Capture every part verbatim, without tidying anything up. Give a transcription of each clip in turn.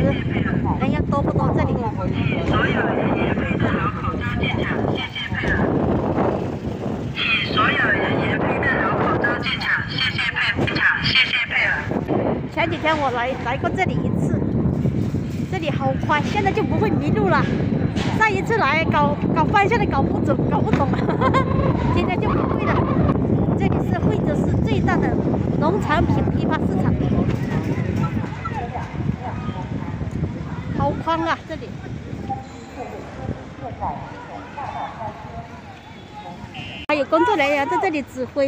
人要多不多？这里。 所有人员佩戴好口罩进场，谢谢配合。请所有人员佩戴好口罩进场，谢谢配进场，谢谢配合。 前几天我来来过这里一次，这里好宽，现在就不会迷路了。上一次来搞搞方向的搞不懂，搞不懂了，今天就不会了。这里是惠州市最大的农产品批发市场，好宽啊，这里。还有工作人员在这里指挥，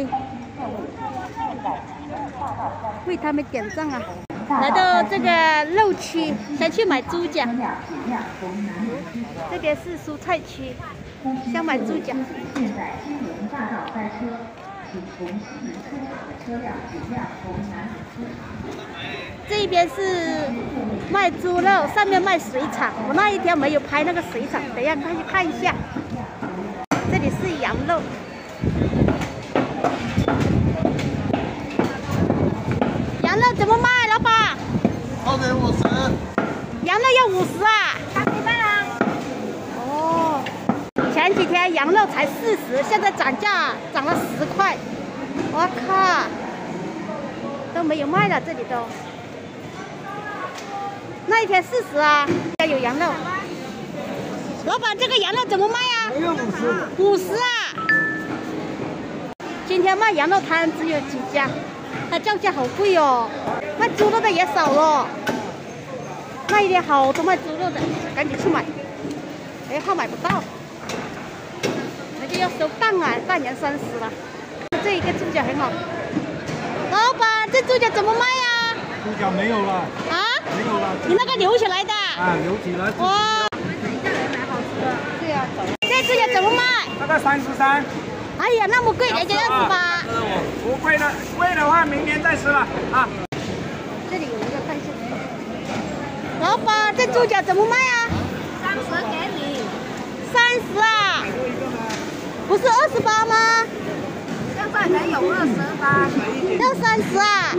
为他们点赞啊。来到这个肉区，想去买猪脚。这边是蔬菜区，想买猪脚。这边是卖猪肉，上面卖水产。我那一天没有拍那个水产，等一下看去看一下。这里是羊肉。羊肉怎么卖，老板？ 二百五十。 羊肉要五十啊？三十半啊。哦，前几天羊肉才四十，现在涨价涨了十块。我靠，都没有卖了，这里都。那一天四十啊，要有羊肉。老板，这个羊肉怎么卖啊？ 没有五十。 五十啊！今天卖羊肉摊只有几家，它叫价好贵哦。卖猪肉的也少了。那一天好多卖猪肉的，赶紧去买。哎，怕买不到，人家要收档啊，半年三十了。这一个猪脚很好。老板，这猪脚怎么卖呀？ 猪脚没有了。 啊？ 没有了。 你那个留起来的？ 啊，留起来。 哇！对呀，这猪脚怎么卖？ 大概三十三。 哎呀，那么贵，人家要十八。 不贵的，贵的话明年再吃了啊。 这里有一个看一下。老板，这猪脚怎么卖啊？ 三十给你。 三十啊？不是二十八吗？ 现在没有二十八。 要三十啊？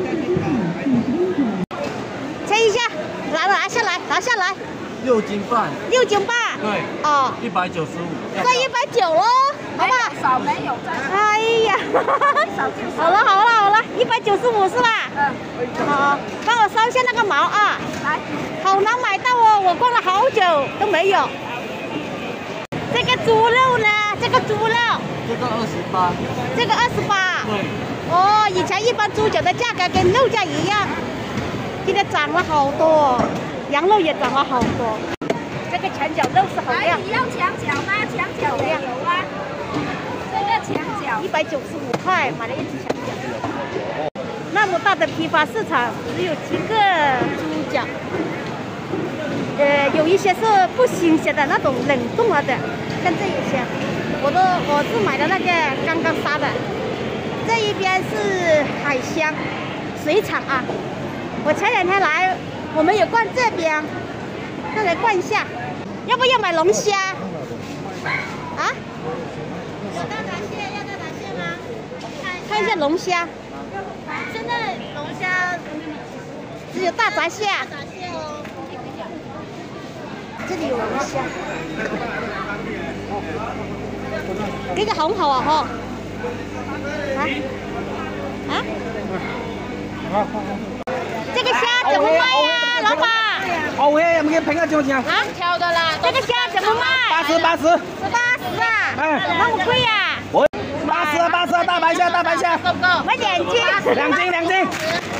称一下，拿拿下来，拿下来。 六斤半。 六斤半。 对。 哦。 一百九十五。 算一百九喽，好不好？ 少没有的。 哎呀，好了好了好了，一百九十五是吧？嗯。好，帮我烧一下那个毛啊。 来。 好难买到哦，我逛了好久都没有。这个猪肉呢？这个猪肉。 这个二十八。 这个二十八。 对。 哦，以前一般猪脚的价格跟肉价一样，现在涨了好多，羊肉也涨了好多。这个墙角肉是好亮。 你要墙角吗？墙角也有啊。这个墙角。 一百九十五块买了一只墙角。那么大的批发市场，只有几个猪脚。呃，有一些是不新鲜的那种冷冻了的，像这一些，我都我是买的那个刚刚杀的。这一边是海鲜水产啊，我前两天来，我们有逛这边，再来逛一下，要不要买龙虾？啊？ 有大闸蟹，要大闸蟹吗？ 看一下龙虾。 现在龙虾只有大闸蟹啊。 大闸蟹哦。 这里有龙虾。这个好好啊哈。啊？啊？这个虾怎么卖呀，老板？ 好嘅，有冇嘅平啊，張姐？ 啊，挑的啦。这个虾怎么卖？ 八十八十。 是八十啊？ 哎， 那么贵呀？ 我八十八十，大白虾，大白虾。 够够。买两斤。 兩斤兩斤。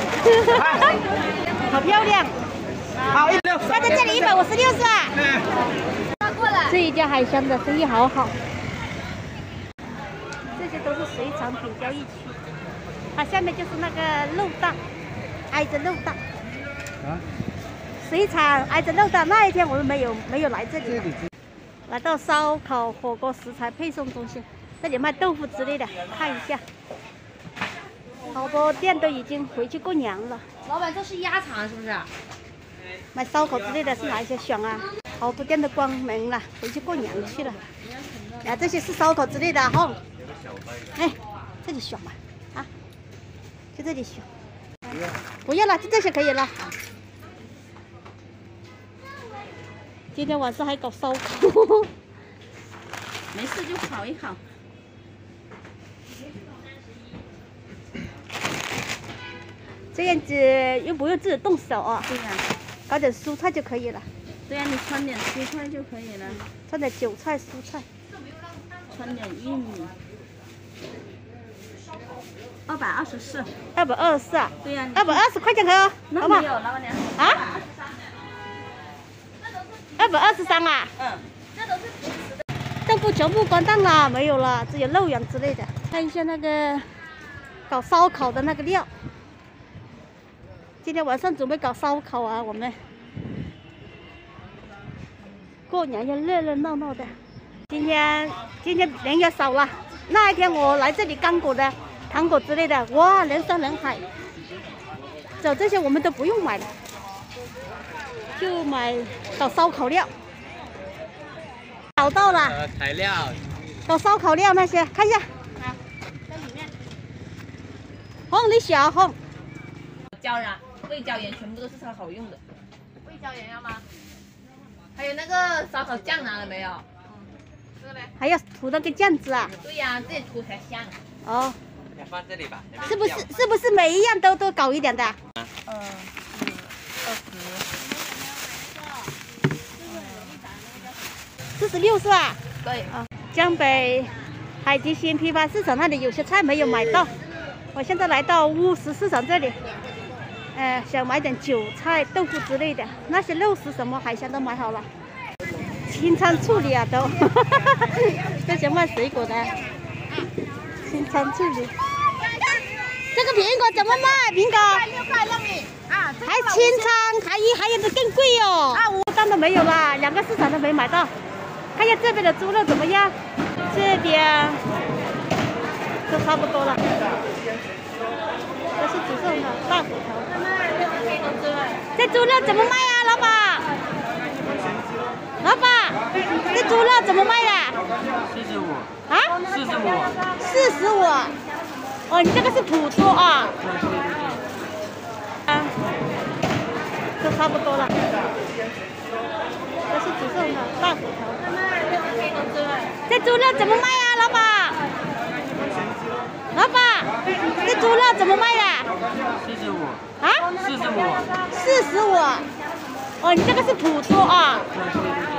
好漂亮。 好，一六。 放在这里一百五十六是吧？ 嗯。 过来。 这一家海鲜的生意好好。这些都是水产品交易区，它下面就是那个肉档，挨着肉档。啊？水产挨着肉档，那一天我们没有没有来这里。来到烧烤火锅食材配送中心，这里卖豆腐之类的，看一下。好多店都已经回去过年了。 老板，这是鸭肠是不是？ 买烧烤之类的是哪一些选啊？好多店都关门了，回去过年去了。啊，这些是烧烤之类的哈。哎，这里选吧，啊，就这里选。不要了，就这些可以了。 今天晚上还搞烧烤。 没事就烤一烤。 这样子又不用自己动手啊。 对呀、啊， 搞点蔬菜就可以了。 对呀、啊，你穿点蔬菜就可以了。 穿点韭菜、蔬菜。 穿点玉米。二百二十四。 二百二十四啊？ 对呀、啊。 二百二十块钱可以哦，好不好？ 没有，老板娘。 啊？二百二十三啊？ 嗯。 这都是平时的。豆腐全部关档了，没有了，只有肉羊之类的。看一下那个搞烧烤的那个料。今天晚上准备搞烧烤啊，我们过年要热热闹闹的。今天今天人也少了，那一天我来这里干果的、糖果之类的，哇，人山人海。走这些我们都不用买了，就买搞烧烤料。找到了， 呃，材料， 搞烧烤料那些，看一下。好，在里面。红，你小红。 椒然味椒盐全部都是超好用的。味椒盐要吗？还有那个烧烤酱拿了没有？这个嘞？ 还要涂那个酱汁啊？ 对呀、啊，自己涂才香。 哦。 先放这里吧。 是不是是不是每一样都都搞一点的？ 嗯，是二十。 四十六是吧？ 对。 啊，江北海吉新批发市场那里有些菜没有买到，我现在来到乌石市场这里，呃，想买点韭菜、豆腐之类的，那些肉食什么海鲜都买好了。清仓处理啊都，这些卖水果的，清仓处理。这个苹果怎么卖？苹果六块让你啊， 还清仓，还一还有的更贵哦。啊，五单都没有啦，两个市场都没买到。看一下这边的猪肉怎么样？这边都差不多了。这是煮肉的大骨头。这猪肉怎么卖啊，老板？老板，这猪肉怎么卖呀？ 四十五。 啊？ 四十五。 四十五。哦，你这个是土猪啊？啊，都差不多了。这是煮肉的大骨头。这猪肉怎么卖呀，老板？老板，这猪肉怎么卖呀？ 四十五。 啊？ 四十五。 四十五。哦，你这个是土猪啊？ 对对对。